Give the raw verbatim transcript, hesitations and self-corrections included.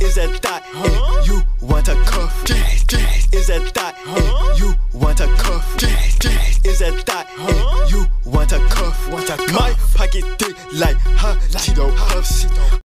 Is that thought and you want a cuff? Is that thought and you want a cuff? Is that thought and you want a cuff? My pocket thick like hot Cheeto puffs.